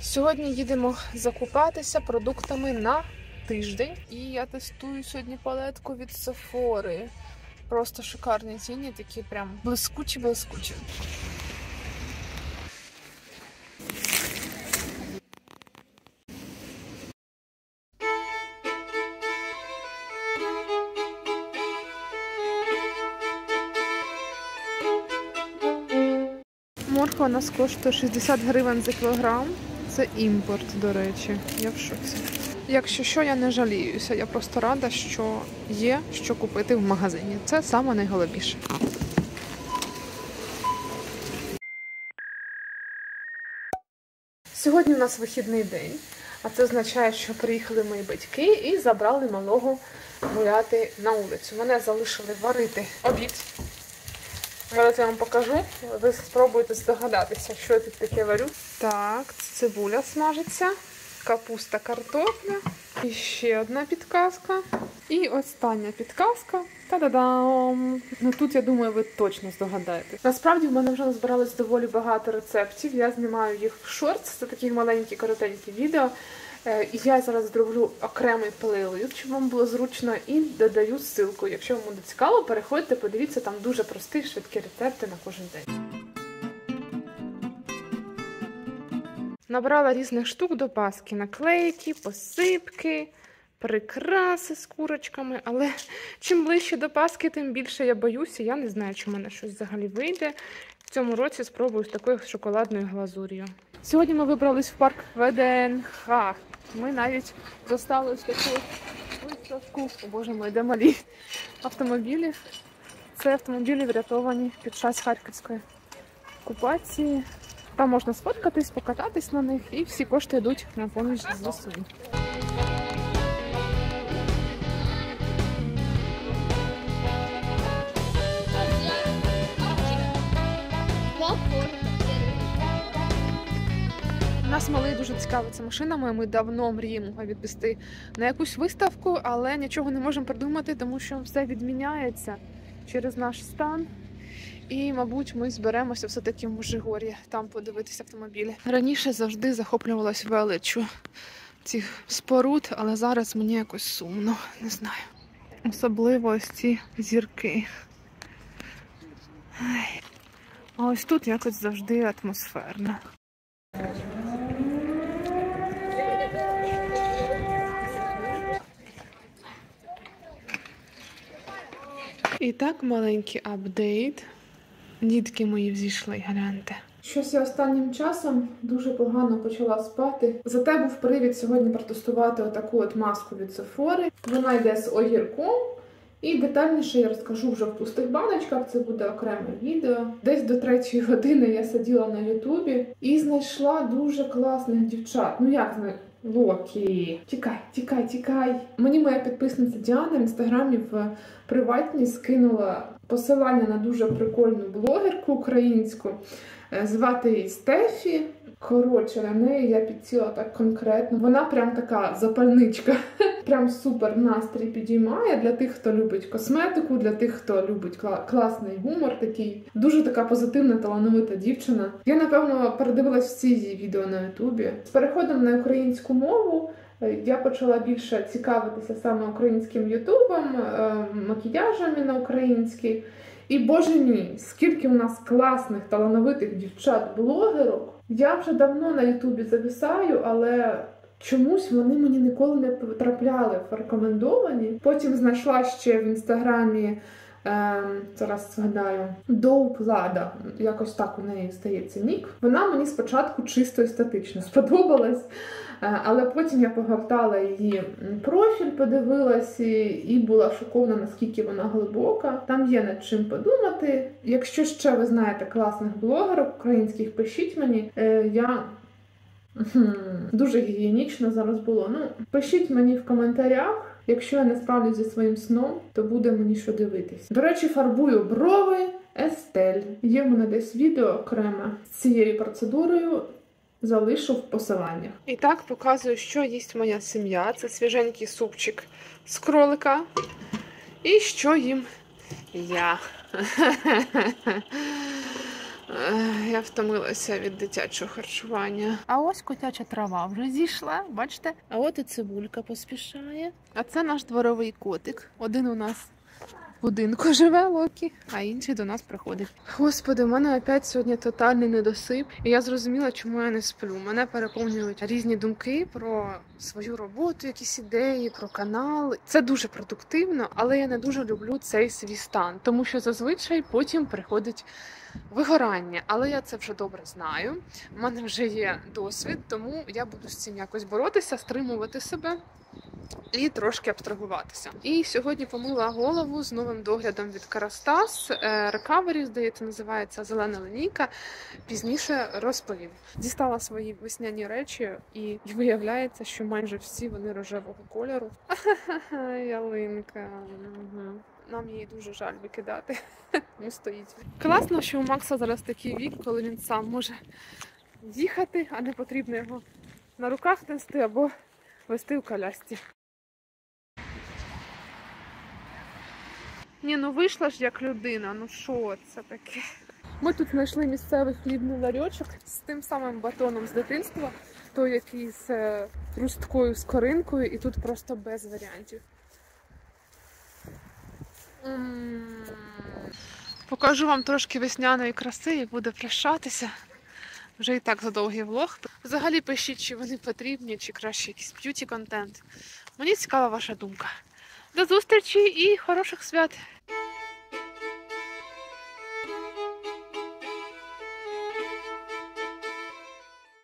Сьогодні їдемо закупатися продуктами на тиждень. І я тестую сьогодні палетку від Sephora. Просто шикарні ціни, такі прям блискучі-блискучі. Морква у нас коштує 60 гривень за кілограм. Це імпорт, до речі. Я в шоці. Якщо що, я не жаліюся. Я просто рада, що є що купити в магазині. Це саме найголовніше. Сьогодні у нас вихідний день. А це означає, що приїхали мої батьки і забрали малого гуляти на вулицю. Мене залишили варити обід. Зараз я вам покажу, ви спробуєте здогадатися, що я тут таке варю. Так, цибуля смажиться, капуста, картопля, і ще одна підказка. І остання підказка. Та-да-дам! Ну тут, я думаю, ви точно здогадаєтесь. Насправді, в мене вже назбиралось доволі багато рецептів. Я знімаю їх в шортс, це такі маленькі, коротенькі відео. І я зараз зроблю окремий плейлист, щоб вам було зручно, і додаю ссылку. Якщо вам буде цікаво, переходьте, подивіться, там дуже прості, швидкі рецепти на кожен день. Набрала різних штук до Пасхи. Наклейки, посипки, прикраси з курочками. Але чим ближче до Пасхи, тим більше я боюся. Я не знаю, чи в мене щось взагалі вийде. В цьому році спробую з такою шоколадною глазур'ю. Сьогодні ми вибрались в парк ВДНХ. Ми навіть застали ось таку виставку, о боже мой, де малі автомобілів. Це автомобілі врятовані під час Харківської окупації. Там можна сфоткатись, покататись на них, і всі кошти йдуть на поміч ЗСУ. Нас малий дуже цікавиться машинами, ми давно мріємо відвести на якусь виставку, але нічого не можемо придумати, тому що все відміняється через наш стан. І, мабуть, ми зберемося все-таки в Межигор'ї, там подивитися автомобілі. Раніше завжди захоплювалась величчю цих споруд, але зараз мені якось сумно, не знаю. Особливо ось ці зірки. А ось тут якось завжди атмосферно. І так, маленький апдейт. Дітки мої взійшли, гляньте. Щось я останнім часом дуже погано почала спати. Зате був привід сьогодні протестувати отаку от маску від Sephora. Вона йде з огірком. І детальніше я розкажу вже в пустих баночках, це буде окреме відео. Десь до 3-ї години я сиділа на Ютубі і знайшла дуже класних дівчат. Ну як знайшла? Локі. Тікай. Мені моя підписниця Діана в інстаграмі в приватній скинула посилання на дуже прикольну блогерку українську. Звати її Стефі. Коротше, на неї я підсіла так конкретно. Вона прям така запальничка. Прям супер настрій підіймає для тих, хто любить косметику, для тих, хто любить класний гумор такий. Дуже така позитивна, талановита дівчина. Я, напевно, передивилась всі її відео на Ютубі. З переходом на українську мову я почала більше цікавитися саме українським ютубом, макіяжами на український. І, боже мій, скільки у нас класних, талановитих дівчат-блогерок. Я вже давно на Ютубі зависаю, але чомусь вони мені ніколи не потрапляли в рекомендовані. Потім знайшла ще в інстаграмі, зараз згадаю, Доуплада, якось так у неї здається нік. Вона мені спочатку чисто естетично сподобалась, але потім я погортала її профіль, подивилась і була шокована, наскільки вона глибока. Там є над чим подумати. Якщо ще ви знаєте класних блогерок українських, пишіть мені. Я дуже гігієнічно зараз було. Ну, пишіть мені в коментарях. Якщо я не справлюсь зі своїм сном, то буде мені що дивитись. До речі, фарбую брови Estelle. Є в мене десь відео окреме з цією процедурою. Залишу в посиланнях. І так, показую, що їсть моя сім'я. Це свіженький супчик з кролика. І що їм я. Я втомилася від дитячого харчування. А ось котяча трава вже зійшла, бачите? А от і цибулька поспішає. А це наш дворовий котик. Один у нас в будинку живе, Локі, а інший до нас приходить. Господи, у мене опять сьогодні тотальний недосип. І я зрозуміла, чому я не сплю. Мене переповнюють різні думки про свою роботу, якісь ідеї, про канал. Це дуже продуктивно, але я не дуже люблю цей свій стан, тому що зазвичай потім приходить вигорання. Але я це вже добре знаю. У мене вже є досвід, тому я буду з цим якось боротися, стримувати себе і трошки абстрагуватися. І сьогодні помила голову з новим доглядом від Kerastase. Recovery, здається, називається, зелена лінійка. Пізніше розповім. Дістала свої весняні речі і виявляється, що майже всі вони рожевого кольору. Ялинка. Нам її дуже жаль викидати. Ну, стоїть. Класно, що у Макса зараз такий вік, коли він сам може їхати, а не потрібно його на руках нести або вести у колясці. Ні, ну вийшла ж як людина, ну що це таке? Ми тут знайшли місцевий хлібний ларьочок з тим самим батоном з дитинства, той який з хрусткою, з коринкою, і тут просто без варіантів. Покажу вам трошки весняної краси і буде прощатися. Вже і так задовгий влог. Взагалі пишіть, чи вони потрібні, чи краще якийсь б'юті-контент. Мені цікава ваша думка. До зустрічі і хороших свят!